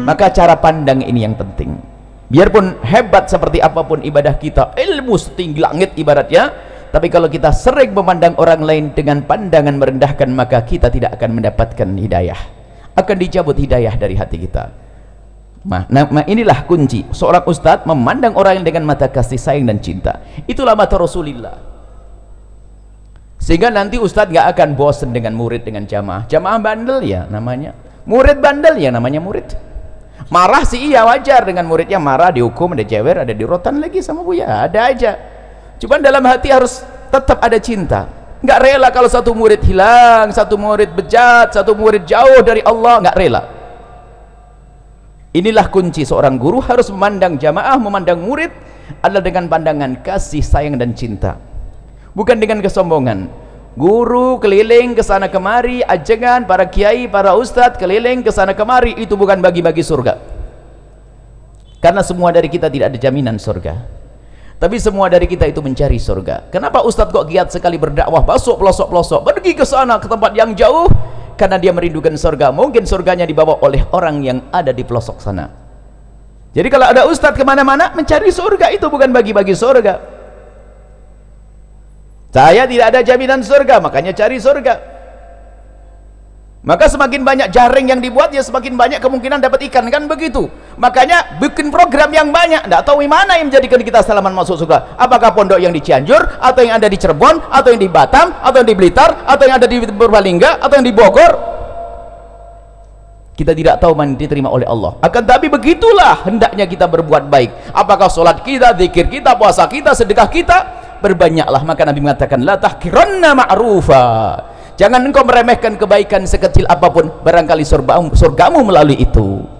Maka cara pandang ini yang penting. Biarpun hebat seperti apapun ibadah kita, ilmu setinggi langit ibaratnya, tapi kalau kita sering memandang orang lain dengan pandangan merendahkan, maka kita tidak akan mendapatkan hidayah, akan dicabut hidayah dari hati kita. Nah, inilah kunci seorang ustadz memandang orang dengan mata kasih sayang dan cinta. Itulah mata Rasulullah. Sehingga nanti ustadz gak akan bosan dengan murid, dengan jamaah. Jamaah bandel ya namanya, murid bandel ya namanya murid. Marah sih iya wajar, dengan muridnya marah, dihukum, ada jewer, ada dirotan lagi sama Buya, ada aja. Cuman dalam hati harus tetap ada cinta. Nggak rela kalau satu murid hilang, satu murid bejat, satu murid jauh dari Allah, nggak rela. Inilah kunci seorang guru harus memandang jamaah, memandang murid adalah dengan pandangan kasih sayang dan cinta, bukan dengan kesombongan. Guru keliling ke sana kemari, ajengan para kiai, para ustadz keliling ke sana kemari, itu bukan bagi-bagi surga. Karena semua dari kita tidak ada jaminan surga. Tapi semua dari kita itu mencari surga. Kenapa ustadz kok giat sekali berdakwah, masuk pelosok-pelosok, pergi ke sana ke tempat yang jauh? Karena dia merindukan surga. Mungkin surganya dibawa oleh orang yang ada di pelosok sana. Jadi kalau ada ustadz kemana-mana mencari surga, itu bukan bagi-bagi surga. Saya tidak ada jaminan surga, makanya cari surga. Maka semakin banyak jaring yang dibuat, ya semakin banyak kemungkinan dapat ikan, kan begitu. Makanya bikin program yang banyak. Tidak tahu mana yang menjadikan kita selamat masuk surga. Apakah pondok yang di Cianjur, atau yang ada di Cirebon, atau yang di Batam, atau yang di Blitar, atau yang ada di Purbalingga, atau yang di Bogor. Kita tidak tahu mana diterima oleh Allah. Akan tapi begitulah hendaknya kita berbuat baik. Apakah sholat kita, zikir kita, puasa kita, sedekah kita, berbanyaklah. Maka Nabi mengatakan, la tahkiranna ma'rufa, jangan engkau meremehkan kebaikan sekecil apapun, barangkali surgamu melalui itu.